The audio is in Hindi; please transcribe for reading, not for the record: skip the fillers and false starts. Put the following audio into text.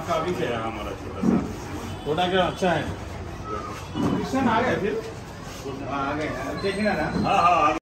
काफी है हमारा छोटा सा। छोटा क्या अच्छा है। कृष्ण आ गए फिर? आ गए देखना ना। हाँ हाँ।